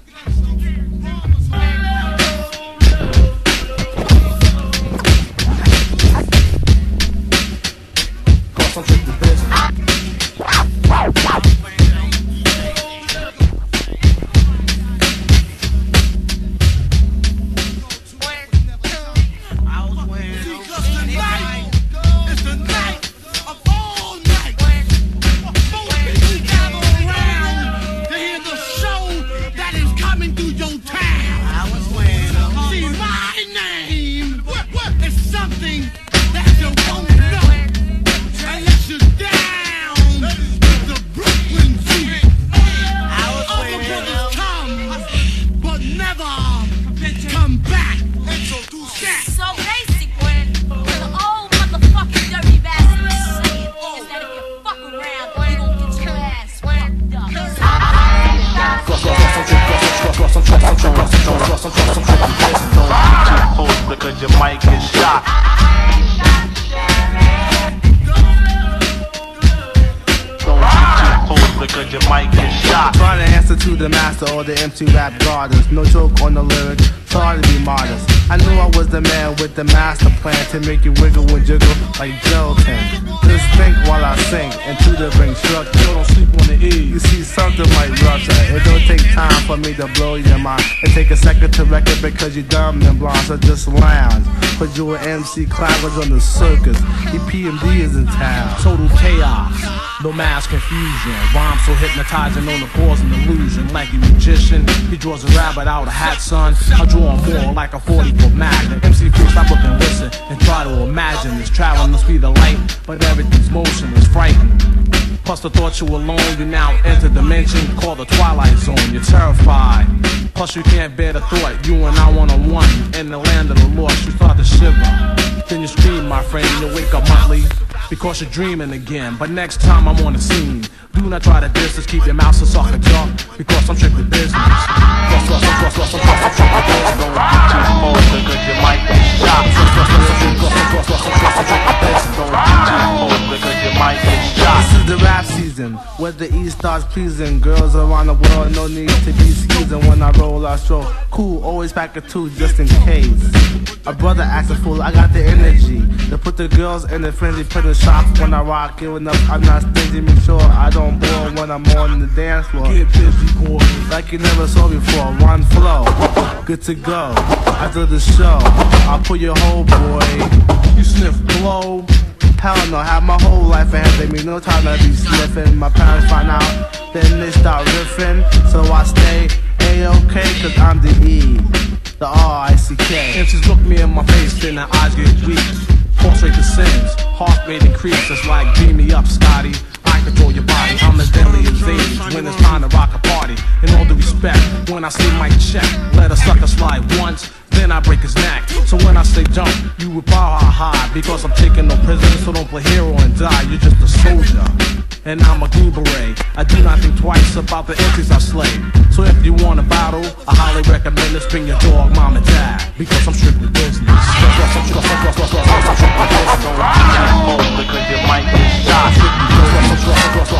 Because you might get shot. Don't be too close because you might get shot. Trying to answer to the master or the MC rap goddess. No joke on the lyrics, sorry to be modest. I knew I was the man with the master plan to make you wiggle and jiggle like gelatin. Just think while I sing and to the ring structure. Yo, don't sleep on the E. You see something might rupture. It don't take time for me to blow your mind. It take a second to wreck it because you're dumb and blind. So just lounge. Put you an MC Clouders on the circus. EPMD is in town. Total chaos, no mass confusion. Rhymes so hypnotizing on the cause an illusion. Like a magician, he draws a rabbit out of a hat, son. I draw him more like a 40-foot magnet. MC Free, stop up and listen and try to imagine this traveling the speed of light, but everything's motion is frightening. Plus the thought you alone, you now enter a dimension called the Twilight Zone. You're terrified. Plus you can't bear the thought, you and I one-on-one in the land of the lost. You start to shiver, then you scream, my friend, you wake up monthly because you're dreaming again. But next time I'm on the scene, do not try to distance, keep your mouth so soft and talk, because I'm strictly business. Don't be too close because you might get shot. Don't be too close because you might get shot. This is the rap season, where the East starts pleasing. Girls around the world, no need to be skeezing. When I roll, I stroll cool, always pack a two just in case. A brother acts a fool, I got the energy to put the girls in the frenzy, put a shock when I rock. Giving up, I'm not stingy, make sure I don't bore when I'm on the dance floor. Get busy, boy. Like you never saw before, one flow, good to go. After the show, I'll pull your whole boy. You sniff blow. Hell no, have my whole life ahead of me, no time to be sniffing. My parents find out, then they start riffing. So I stay A-OK, cause I'm the E, the R-I-C-K. MCs look me in my face, then their eyes get weak. Pulse rate descends, heart rate increases. Like beam me up, Scotty, I control your body. I'm as deadly as age when it's time to rock a party. In all due respect, when I say mic check, let a sucker slide once, then I break his neck. So when I say jump, you would bow high, because I'm taking no prisoners, so don't play hero and die. You're just a soldier, and I'm a green beret. I do not think twice about the MCs I slay. So if you want a battle, I highly recommend this. Bring your dog, mom and dad, because I'm strictly business. Don't be too close because you might get shot. Don't be too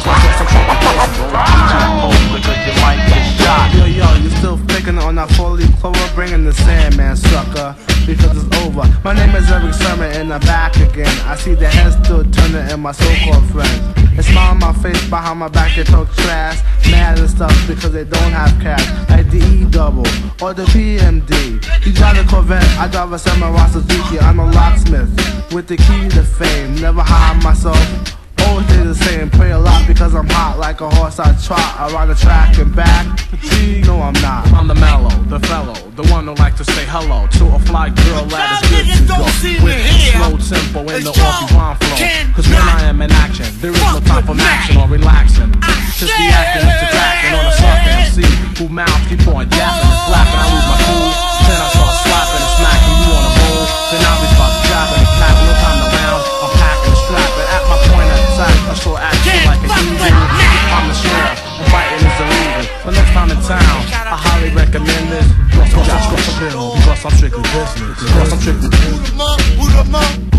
close because you might get shot. Yo, you still faking on that 4-leaf clover, bringing the Sandman, sucker, because it's over. My name is Eric Sermon and I'm back again. I see the heads still turning in my so-called friends. They smile on my face, behind my back they talk trash, mad and stuff because they don't have cash. Like the E-double or the PMD. You drive a Corvette, I drive a Samurai Suzuki. I'm a locksmith with the key to fame. Never hide myself, always stay the same. Pray a lot because I'm hot like a horse I trot around the track and back. No, I'm not. I'm the mellow, the fellow, the one who like to say hello to a fly girl that is good to go. With slow tempo in the offbeat rhyme flow. Cause when I am in action, there is no time for action or relaxing. Just be acting and subtracting on a soft MC who mouth keep on yapping and flapping. I lose my cool, then I start slapping and smacking you on the roll. Then I'll be start jabbing and clapping, no time to round. I'm packing and strapping at my point of attack. I show action like an eagle. I'm the sheriff, and fighting is illegal. But next time in town, I highly recommend this. Because I'm strictly business. Because I'm strictly business.